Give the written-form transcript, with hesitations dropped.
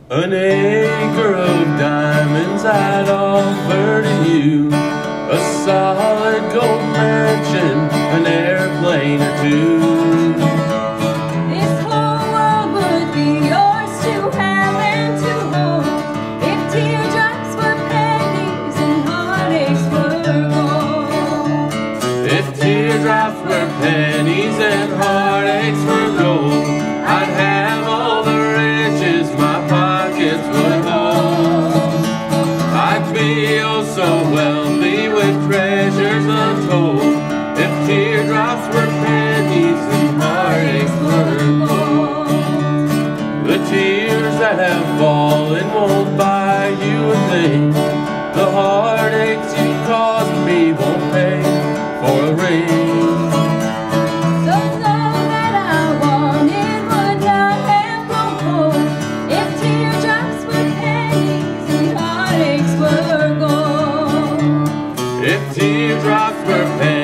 An acre of diamonds I'd offer to you, a solid gold mansion, an airplane or two. This whole world would be yours to have and to hold, if teardrops were pennies and heartaches were gold. If teardrops were pennies and heartaches were gold, I'd have all the riches my pockets would hold. I'd be oh so wealthy with treasures untold, if teardrops were pennies and heartaches were gold. The tears that have fallen won't buy you a thing, the heartaches you caused me won't pay for a ring. If teardrops were pennies